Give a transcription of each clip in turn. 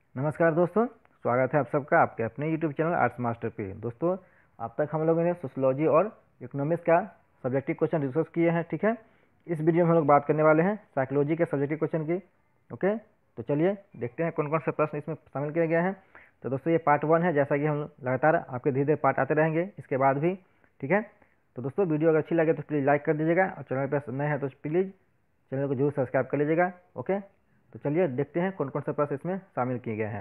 नमस्कार दोस्तों, स्वागत है आप सबका आपके अपने यूट्यूब चैनल आर्ट्स मास्टर पे। दोस्तों, अब तक हम लोगों ने सोशियोलॉजी और इकोनॉमिक्स का सब्जेक्टिव क्वेश्चन डिस्कस किए हैं। ठीक है, इस वीडियो में हम लोग बात करने वाले हैं साइकोलॉजी के सब्जेक्टिव क्वेश्चन की। ओके, तो चलिए देखते हैं कौन कौन से प्रश्न इसमें शामिल किए गए हैं। तो दोस्तों, ये पार्ट 1 है। जैसा कि हम लगातार आपके धीरे धीरे पार्ट आते रहेंगे इसके बाद भी। ठीक है, तो दोस्तों वीडियो अगर अच्छी लगे तो प्लीज़ लाइक कर दीजिएगा और चैनल पर नए हैं तो प्लीज़ चैनल को जरूर सब्सक्राइब कर लीजिएगा। ओके, तो चलिए देखते हैं कौन कौन से प्रश्न इसमें शामिल किए गए हैं।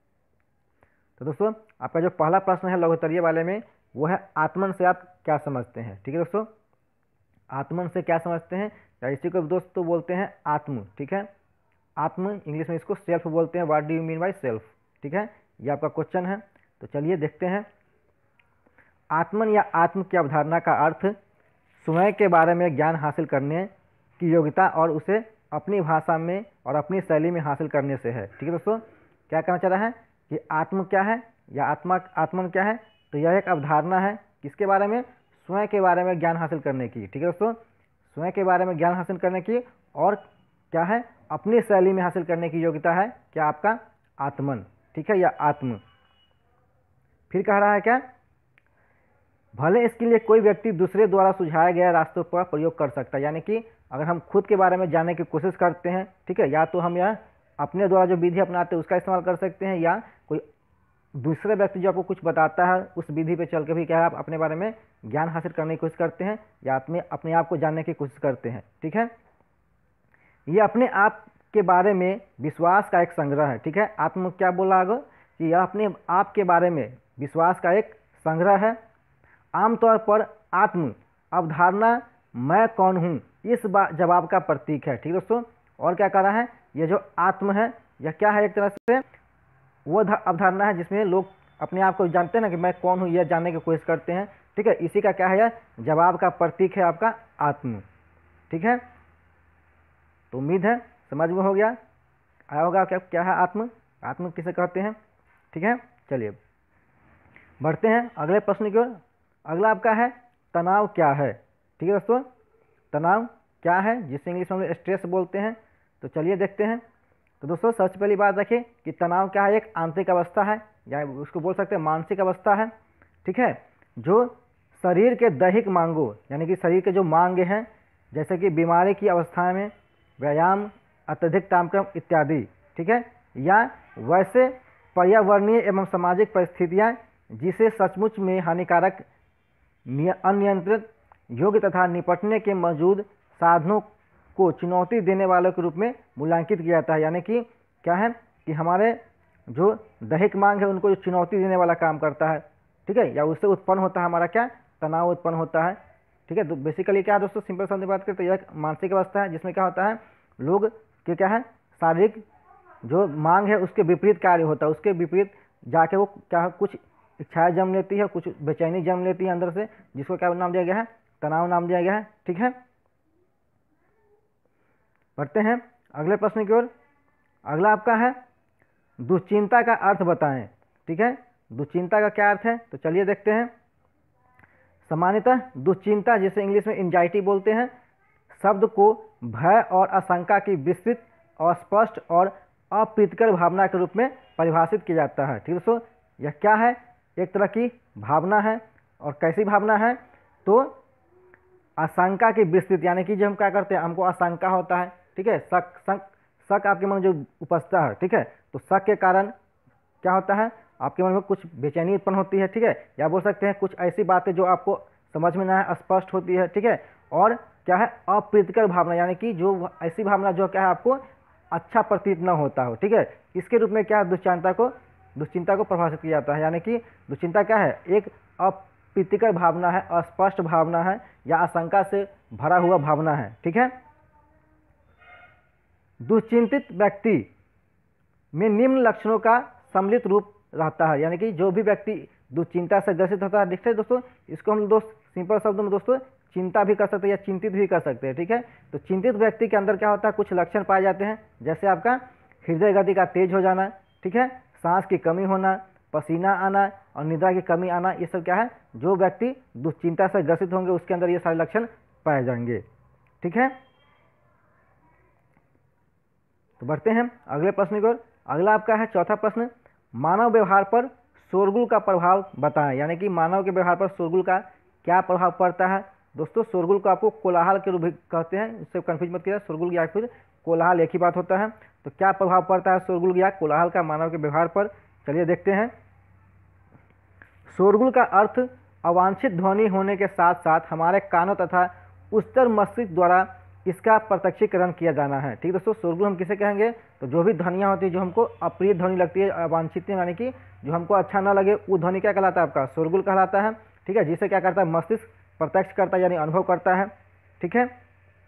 तो दोस्तों, आपका जो पहला प्रश्न है लघुत्तरीय वाले में, वो है आत्मन से आप क्या समझते हैं। ठीक है दोस्तों, आत्मन से क्या समझते हैं, या इसी को दोस्तों बोलते हैं आत्म। ठीक है, आत्म इंग्लिश में इसको सेल्फ बोलते हैं। What do you mean by self. ठीक है, ये आपका क्वेश्चन है। तो चलिए देखते हैं। आत्मन या आत्म की अवधारणा का अर्थ स्वयं के बारे में ज्ञान हासिल करने की योग्यता और उसे अपनी भाषा में और अपनी शैली में हासिल करने से है। ठीक है दोस्तों, क्या कहना चाह रहा है कि आत्म क्या है या आत्मन क्या है। तो यह एक अवधारणा है किसके बारे में, स्वयं के बारे में ज्ञान हासिल करने की। ठीक है दोस्तों, स्वयं के बारे में ज्ञान हासिल करने की, और क्या है, अपनी शैली में हासिल करने की योग्यता है क्या आपका आत्मन। ठीक है, या आत्म। फिर कह रहा है क्या, भले इसके लिए कोई व्यक्ति दूसरे द्वारा सुझाए गए रास्तों पर प्रयोग कर सकता है। यानी कि अगर हम खुद के बारे में जानने की कोशिश करते हैं, ठीक है, या तो हम यह अपने द्वारा जो विधि अपनाते हैं उसका इस्तेमाल कर सकते हैं, या कोई दूसरे व्यक्ति जो आपको कुछ बताता है उस विधि पे चल के भी क्या है आप अपने बारे में ज्ञान हासिल करने की कोशिश करते हैं, या अपने आप को जानने की कोशिश करते हैं। ठीक है, ये अपने आप के बारे में विश्वास का एक संग्रह है। ठीक है, आत्म क्या बोला आगे कि यह अपने आप के बारे में विश्वास का एक संग्रह है। आमतौर पर आत्म अवधारणा मैं कौन हूँ इस जवाब का प्रतीक है। ठीक है दोस्तों, और क्या कह रहा है, ये जो आत्म है यह क्या है, एक तरह से वो अवधारणा है जिसमें लोग अपने आप को जानते हैं ना कि मैं कौन हूँ, यह जानने की कोशिश करते हैं। ठीक है, इसी का क्या है, यह जवाब का प्रतीक है आपका आत्म। ठीक है, तो उम्मीद है समझ में हो गया, आया होगा क्या क्या है आत्म, आत्म किसे कहते हैं। ठीक है, चलिए बढ़ते हैं अगले प्रश्न की ओर। अगला आपका है तनाव क्या है। ठीक है दोस्तों, तनाव क्या है, जिसे इंग्लिश में हम स्ट्रेस बोलते हैं। तो चलिए देखते हैं। तो दोस्तों, सबसे पहली बात रखिए कि तनाव क्या है, एक आंतरिक अवस्था है, या उसको बोल सकते हैं मानसिक अवस्था है। ठीक है, जो शरीर के दैहिक मांगों यानी कि शरीर के जो मांग हैं, जैसे कि बीमारी की अवस्था में व्यायाम, अत्यधिक तापक्रम इत्यादि। ठीक है, या वैसे पर्यावरणीय एवं सामाजिक परिस्थितियां जिसे सचमुच में हानिकारक, अनियंत्रित, योग्य तथा निपटने के मौजूद साधनों को चुनौती देने वालों के रूप में मूल्यांकित किया जाता है। यानी कि क्या है कि हमारे जो दैहिक मांग है उनको जो चुनौती देने वाला काम करता है। ठीक है, या उससे उत्पन्न होता है हमारा क्या, तनाव उत्पन्न होता है। ठीक है, तो बेसिकली क्या है दोस्तों, सिंपल शब्द में बात करें तो यह मानसिक अवस्था है जिसमें क्या होता है, लोग के क्या है, शारीरिक जो मांग है उसके विपरीत कार्य होता है, उसके विपरीत जाके वो क्या कुछ इच्छाएं जन्म लेती है, कुछ बेचैनी जन्म लेती है अंदर से, जिसको क्या नाम दिया गया है, तनाव नाम दिया गया है। ठीक है, बढ़ते हैं अगले प्रश्न की ओर। अगला आपका है दुश्चिंता का अर्थ बताएं। ठीक है, दुश्चिंता का क्या अर्थ है, तो चलिए देखते हैं। सामान्यतः दुश्चिंता, जिसे इंग्लिश में एंजाइटी बोलते हैं, शब्द को भय और आशंका की विस्तृत, अस्पष्ट और अप्रीतिकर भावना के रूप में परिभाषित किया जाता है। ठीक है दोस्तों, यह क्या है, एक तरह की भावना है। और कैसी भावना है, तो आशंका की विस्तृत, यानी कि जब हम क्या करते हैं, हमको आशंका होता है। ठीक है, शक आपके मन में जो उपजता है। ठीक है, तो शक के कारण क्या होता है, आपके मन में कुछ बेचैनी उत्पन्न होती है। ठीक है, या बोल सकते हैं कुछ ऐसी बातें जो आपको समझ में ना है, अस्पष्ट होती है। ठीक है, और क्या है, अप्रीतिकर भावना, यानी कि जो ऐसी भावना जो क्या है आपको अच्छा प्रतीत न होता हो। ठीक है, इसके रूप में क्या है, दुश्चिंता को परिभाषित किया जाता है। यानी कि दुश्चिंता क्या है, एक अप्रीतिकर भावना है, अस्पष्ट भावना है, या आशंका से भरा हुआ भावना है। ठीक है, दुश्चिंतित व्यक्ति में निम्न लक्षणों का सम्मिलित रूप रहता है। यानी कि जो भी व्यक्ति दुश्चिंता से ग्रसित होता है, देखते हैं दोस्तों, इसको हम दोस्त सिंपल शब्दों में दोस्तों चिंता भी कर सकते हैं या चिंतित भी कर सकते हैं। ठीक है, तो चिंतित व्यक्ति के अंदर क्या होता है, कुछ लक्षण पाए जाते हैं, जैसे आपका हृदय गति का तेज हो जाना। ठीक है, सांस की कमी होना, पसीना आना और निद्रा की कमी आना, ये सब क्या है, जो व्यक्ति दुश्चिंता से ग्रसित होंगे उसके अंदर ये सारे लक्षण पाए जाएंगे। ठीक है, तो बढ़ते हैं अगले प्रश्न की ओर। अगला आपका है चौथा प्रश्न, मानव व्यवहार पर शोरगुल का प्रभाव बताएं। यानी कि मानव के व्यवहार पर शोरगुल का क्या प्रभाव पड़ता है। दोस्तों शोरगुल को आपको कोलाहल के रूप में कहते हैं, इससे कंफ्यूज मत कीजिए, शोरगुल या फिर कोलाहल एक ही बात होता है। तो क्या प्रभाव पड़ता है शोरगुल या कोलाहल का मानव के व्यवहार पर, चलिए देखते हैं। शोरगुल का अर्थ अवांछित ध्वनि होने के साथ साथ हमारे कानों तथा उच्चतर मस्तिष्क द्वारा इसका प्रत्यक्षीकरण किया जाना है। ठीक दोस्तों, शोरगुल हम किसे कहेंगे, तो जो भी ध्वनियाँ होती है जो हमको अप्रिय ध्वनि लगती है, अवांछित यानी कि जो हमको अच्छा ना लगे, वो ध्वनि क्या कहलाता है, आपका शोरगुल कहलाता है। ठीक है, जिसे क्या करता है मस्तिष्क प्रत्यक्ष करता है यानी अनुभव करता है। ठीक है,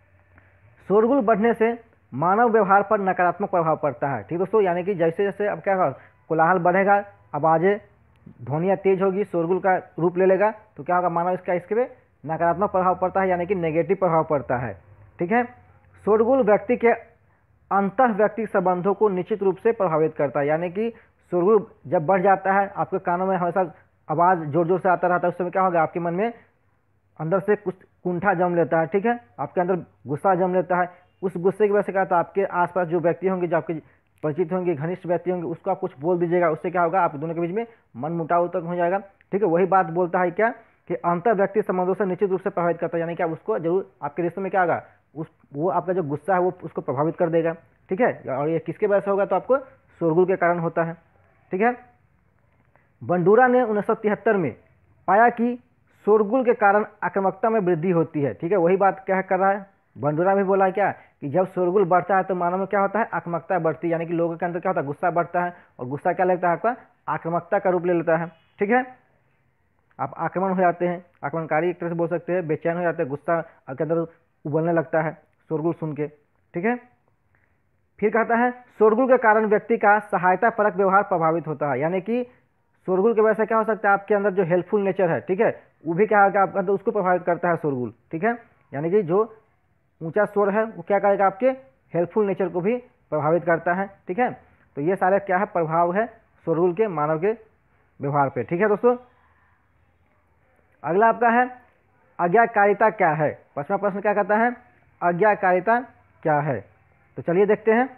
शोरगुल बढ़ने से मानव व्यवहार पर नकारात्मक प्रभाव पड़ता है। ठीक दोस्तों, यानी कि जैसे जैसे अब क्या होगा, कोलाहल बढ़ेगा, आवाज़ें ध्वनियाँ तेज होगी, शोरगुल का रूप ले लेगा, तो क्या होगा, मानव इसके पे नकारात्मक प्रभाव पड़ता है यानी कि नेगेटिव प्रभाव पड़ता है। ठीक है, शोरगुल व्यक्ति के अंतः व्यक्तिगत संबंधों को निश्चित रूप से प्रभावित करता है। यानी कि शोरगुल जब बढ़ जाता है, आपके कानों में हमेशा आवाज़ जोर जोर से आता रहता है, उस समय क्या होगा, आपके मन में अंदर से कुछ कुंठा जम लेता है। ठीक है, आपके अंदर गुस्सा जम लेता है। उस गुस्से की वजह से क्या होता है, आपके आसपास जो व्यक्ति होंगे, जो आपके परिचित होंगे, घनिष्ठ व्यक्ति होंगे, उसको आप कुछ बोल दीजिएगा, उससे क्या होगा, आप दोनों के बीच में मन मुटाव तक हो जाएगा। ठीक है, वही बात बोलता है क्या कि अंतर व्यक्ति संबंधों से निश्चित रूप से प्रभावित करता है। यानी कि आप उसको जरूर आपके रिश्ते में क्या होगा, वो आपका जो गुस्सा है वो उसको प्रभावित कर देगा। ठीक है, और ये किसके वजह से होगा, तो आपको शोरगुल के कारण होता है। ठीक है, बंडूरा ने 1973 में पाया कि शोरगुल के कारण आक्रामकता में वृद्धि होती है। ठीक है, वही बात क्या कर रहा है, बंडूरा भी बोला क्या कि जब शोरगुल बढ़ता है तो मानव में क्या होता है, आक्रामकता बढ़ती है। यानी कि लोगों के अंदर क्या होता है, गुस्सा बढ़ता है, और गुस्सा क्या लगता है, आपका आक्रामकता का रूप ले लेता है। ठीक है, आप आक्रमण हो जाते हैं, आक्रमणकारी एक तरह से बोल सकते हैं, बेचैन हो जाते हैं, गुस्सा आपके अंदर उबलने लगता है शोरगुल सुन के। ठीक है, फिर कहता है शोरगुल के कारण व्यक्ति का सहायता परक व्यवहार प्रभावित होता है। यानी कि शोरगुल की वजह से क्या हो सकता है, आपके अंदर जो हेल्पफुल नेचर है, ठीक है, वो भी क्या होगा, आपके अंदर उसको प्रभावित करता है शोरगुल। ठीक है, यानी कि जो ऊंचा शोर है वो क्या करेगा, आपके हेल्पफुल नेचर को भी प्रभावित करता है। ठीक है, तो ये सारे क्या है, प्रभाव है शोरगुल के मानव के व्यवहार पे। ठीक है दोस्तों, अगला आपका है आज्ञाकारिता क्या है। 5वां प्रश्न क्या कहता है, आज्ञाकारिता क्या है। तो चलिए देखते हैं।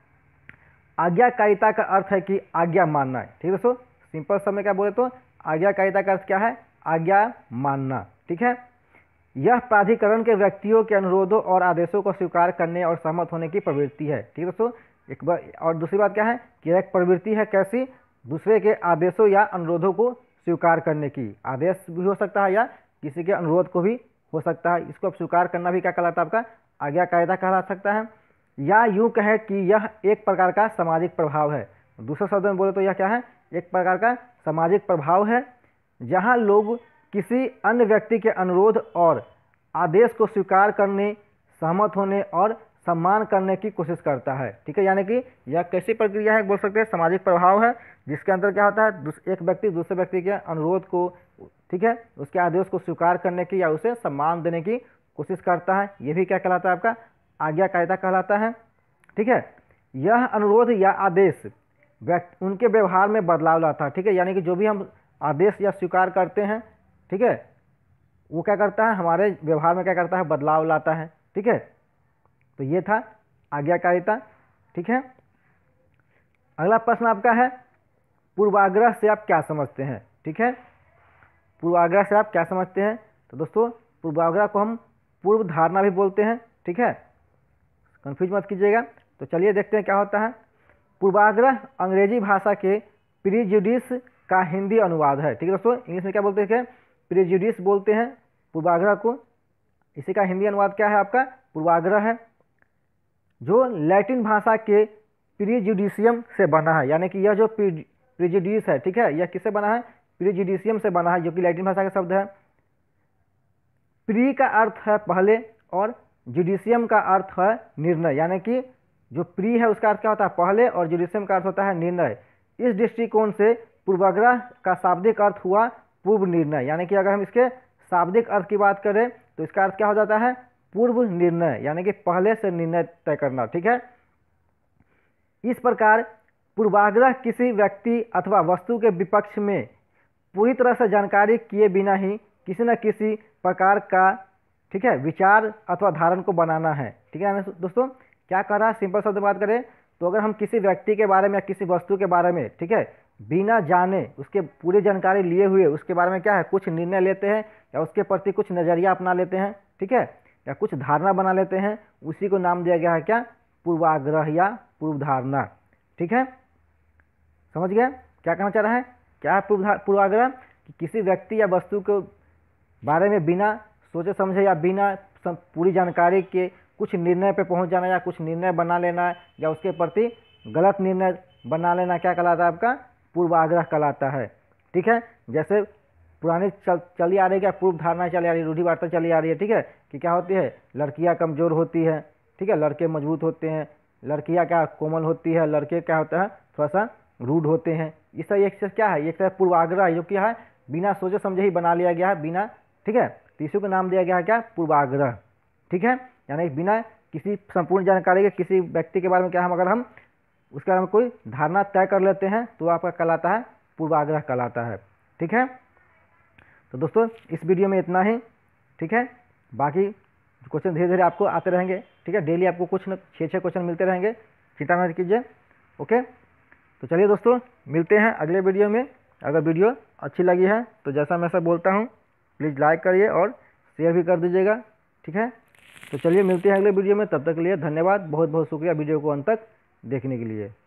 आज्ञाकारिता का अर्थ है कि आज्ञा मानना है। ठीक है दोस्तों, सिंपल शब्द में क्या बोले तो आज्ञाकारिता का अर्थ क्या है, आज्ञा मानना। ठीक है, यह प्राधिकरण के व्यक्तियों के अनुरोधों और आदेशों को स्वीकार करने और सहमत होने की प्रवृत्ति है। ठीक है दोस्तों, एक बार और दूसरी बात क्या है कि एक प्रवृत्ति है कैसी, दूसरे के आदेशों या अनुरोधों को स्वीकार करने की। आदेश भी हो सकता है या किसी के अनुरोध को भी हो सकता है, इसको अब स्वीकार करना भी क्या कहलाता है, आपका आज्ञाकारिता कहला सकता है। या यूं कहे कि यह एक प्रकार का सामाजिक प्रभाव है। दूसरे शब्द में बोले तो यह क्या है, एक प्रकार का सामाजिक प्रभाव है, जहां लोग किसी अन्य व्यक्ति के अनुरोध और आदेश को स्वीकार करने, सहमत होने और सम्मान करने की कोशिश करता है। ठीक है, यानी कि यह कैसी प्रक्रिया है, बोल सकते हैं सामाजिक प्रभाव है, जिसके अंदर क्या होता है, एक व्यक्ति दूसरे व्यक्ति के अनुरोध को, ठीक है, उसके आदेश को स्वीकार करने की या उसे सम्मान देने की कोशिश करता है। यह भी क्या कहलाता है, आपका आज्ञाकारिता कहलाता है। ठीक है, यह अनुरोध या आदेश उनके व्यवहार में बदलाव लाता है। ठीक है, यानी कि जो भी हम आदेश या स्वीकार करते हैं, ठीक है, वो क्या करता है, हमारे व्यवहार में क्या करता है, बदलाव लाता है। ठीक है, तो ये था आज्ञाकारिता। ठीक है, अगला प्रश्न आपका है पूर्वाग्रह से आप क्या समझते हैं। ठीक है, पूर्वाग्रह से आप क्या समझते हैं। तो दोस्तों पूर्वाग्रह को हम पूर्व धारणा भी बोलते हैं। ठीक है, कंफ्यूज मत कीजिएगा। तो चलिए देखते हैं क्या होता है। पूर्वाग्रह अंग्रेजी भाषा के प्रीजुडिस का हिंदी अनुवाद है। ठीक है दोस्तों, इंग्लिश में क्या बोलते हैं, प्रीजुडिस बोलते हैं पूर्वाग्रह को। इसी का हिंदी अनुवाद क्या है, आपका पूर्वाग्रह है, जो लैटिन भाषा के प्रीजुडिशियम से बना है। यानी कि यह जो प्रीजुडिस है, ठीक है, यह किससे बना है, प्रीजुडिशियम से बना है, जो कि लैटिन भाषा का शब्द है। प्री का अर्थ है पहले और जुडिशियम का अर्थ है निर्णय। यानी कि जो प्री है उसका अर्थ क्या होता है, पहले, और जुडिशियम का अर्थ होता है निर्णय। इस दृष्टिकोण से पूर्वाग्रह का शाब्दिक अर्थ हुआ पूर्व निर्णय। यानी कि अगर हम इसके शाब्दिक अर्थ की बात करें तो इसका अर्थ क्या हो जाता है, पूर्व निर्णय, यानी कि पहले से निर्णय तय करना। ठीक है, इस प्रकार पूर्वाग्रह किसी व्यक्ति अथवा वस्तु के विपक्ष में पूरी तरह से जानकारी किए बिना ही किसी न किसी प्रकार का, ठीक है, विचार अथवा धारण को बनाना है। ठीक है दोस्तों, क्या कह रहा है, सिंपल शब्द में बात करें तो अगर हम किसी व्यक्ति के बारे में या किसी वस्तु के बारे में, ठीक है, बिना जाने उसके पूरी जानकारी लिए हुए उसके बारे में क्या है कुछ निर्णय लेते हैं या उसके प्रति कुछ नज़रिया अपना लेते हैं, ठीक है, या कुछ धारणा बना लेते हैं, उसी को नाम दिया गया है क्या, पूर्वाग्रह या पूर्व धारणा। ठीक है, समझ गया क्या कहना चाह रहा है, क्या है पूर्वाग्रह, कि किसी व्यक्ति या वस्तु के बारे में बिना सोचे समझे या बिना पूरी जानकारी के कुछ निर्णय पे पहुंच जाना या कुछ निर्णय बना लेना या उसके प्रति गलत निर्णय बना लेना क्या कहलाता है, आपका पूर्वाग्रह कहलाता है। ठीक है, जैसे पुरानी चली आ रही है, पूर्व धारणा चली आ रही है, रूढ़िवार्ता चली आ रही है, ठीक है, कि क्या होती है, लड़कियां कमजोर होती है, ठीक है, लड़के मजबूत होते हैं, लड़कियां क्या कोमल होती है, लड़के क्या होता है थोड़ा सा रूड होते हैं। इस तरह एक चीज क्या है, एक तरह पूर्वाग्रह है जो क्या है बिना सोचे समझे ही बना लिया गया है, बिना, ठीक है, तो इसी को नाम दिया गया है क्या, पूर्वाग्रह। ठीक है, यानी बिना किसी संपूर्ण जानकारी के किसी व्यक्ति के बारे में क्या हम अगर हम उसके बारे में कोई धारणा तय कर लेते हैं तो आपका कहलाता है पूर्वाग्रह कहलाता है। ठीक है, तो दोस्तों इस वीडियो में इतना ही। ठीक है, बाकी क्वेश्चन धीरे धीरे आपको आते रहेंगे। ठीक है, डेली आपको कुछ न 6 क्वेश्चन मिलते रहेंगे, चिंता मत कीजिए। ओके, तो चलिए दोस्तों मिलते हैं अगले वीडियो में। अगर वीडियो अच्छी लगी है तो जैसा मैं सब बोलता हूँ प्लीज़ लाइक करिए और शेयर भी कर दीजिएगा। ठीक है, तो चलिए मिलते हैं अगले वीडियो में, तब तक के लिए धन्यवाद, बहुत बहुत शुक्रिया वीडियो को अंत तक देखने के लिए।